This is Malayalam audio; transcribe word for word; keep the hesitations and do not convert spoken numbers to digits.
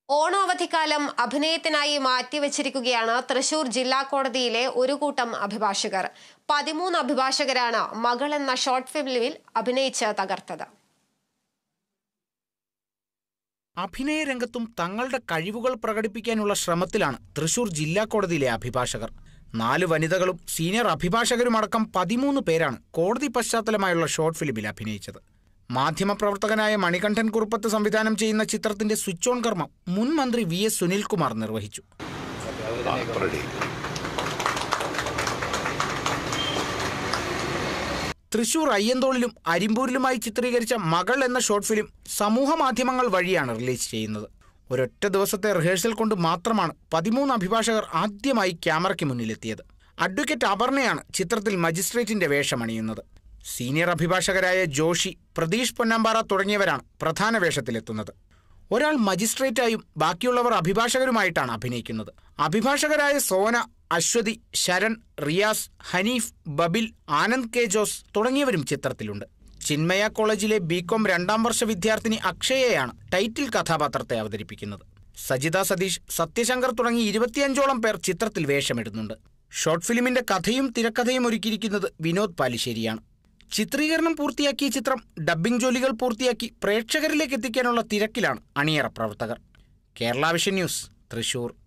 ഓണാവധിക്കാലം അഭിനയത്തിനായി മാറ്റിവെച്ചിരിക്കുകയാണ് തൃശൂർ ജില്ലാ കോടതിയിലെ ഒരു കൂട്ടം അഭിഭാഷകർ. പതിമൂന്ന് അഭിഭാഷകരാണ് മകൾ എന്ന ഷോർട്ട് ഫിലിമിൽ അഭിനയിച്ച് തകർത്തത്. അഭിനയ രംഗത്തും തങ്ങളുടെ കഴിവുകൾ പ്രകടിപ്പിക്കാനുള്ള ശ്രമത്തിലാണ് തൃശൂർ ജില്ലാ കോടതിയിലെ അഭിഭാഷകർ. നാല് വനിതകളും സീനിയർ അഭിഭാഷകരുമടക്കം പതിമൂന്ന് പേരാണ് കോടതി പശ്ചാത്തലമായുള്ള ഷോർട്ട് ഫിലിമിൽ അഭിനയിച്ചത്. മാധ്യമപ്രവർത്തകനായ മണികണ്ഠൻ കുറുപ്പത്ത് സംവിധാനം ചെയ്യുന്ന ചിത്രത്തിന്റെ സ്വിച്ച് ഓൺ കർമ്മം മുൻ മന്ത്രി വി എസ് സുനിൽകുമാർ നിർവഹിച്ചു. തൃശൂർ അയ്യന്തോളിലും അരിമ്പൂരിലുമായി ചിത്രീകരിച്ച മകൾ എന്ന ഷോർട്ട് ഫിലിം സമൂഹ മാധ്യമങ്ങൾ വഴിയാണ് റിലീസ് ചെയ്യുന്നത്. ഒരൊറ്റ ദിവസത്തെ റിഹേഴ്സൽ കൊണ്ട് മാത്രമാണ് പതിമൂന്ന് അഭിഭാഷകർ ആദ്യമായി ക്യാമറയ്ക്ക് മുന്നിലെത്തിയത്. അഡ്വക്കേറ്റ് അപർണയാണ് ചിത്രത്തിൽ മജിസ്ട്രേറ്റിന്റെ വേഷമണിയുന്നത്. സീനിയർ അഭിഭാഷകരായ ജോഷി, പ്രതീഷ് പൊന്നാമ്പാറ തുടങ്ങിയവരാണ് പ്രധാന വേഷത്തിലെത്തുന്നത്. ഒരാൾ മജിസ്ട്രേറ്റായും ബാക്കിയുള്ളവർ അഭിഭാഷകരുമായിട്ടാണ് അഭിനയിക്കുന്നത്. അഭിഭാഷകരായ സോന, അശ്വതി, ശരൺ, റിയാസ്, ഹനീഫ്, ബബിൽ, ആനന്ദ് കെ ജോസ് തുടങ്ങിയവരും ചിത്രത്തിലുണ്ട്. ചിന്മയ കോളേജിലെ ബികോം രണ്ടാം വർഷ വിദ്യാർത്ഥിനി അക്ഷയയാണ് ടൈറ്റിൽ കഥാപാത്രത്തെ അവതരിപ്പിക്കുന്നത്. സജിത സതീഷ്, സത്യശങ്കർ തുടങ്ങി ഇരുപത്തിയഞ്ചോളം പേർ ചിത്രത്തിൽ വേഷമിടുന്നുണ്ട്. ഷോർട്ട് ഫിലിമിന്റെ കഥയും തിരക്കഥയും ഒരുക്കിയിരിക്കുന്നത് വിനോദ് പാലിശ്ശേരിയാണ്. ചിത്രീകരണം പൂർത്തിയാക്കിയ ചിത്രം ഡബ്ബിംഗ് ജോലികൾ പൂർത്തിയാക്കി പ്രേക്ഷകരിലേക്ക് എത്തിക്കാനുള്ള തിരക്കിലാണ് അണിയറ പ്രവർത്തകർ. Kerala Vision News, Thrissur.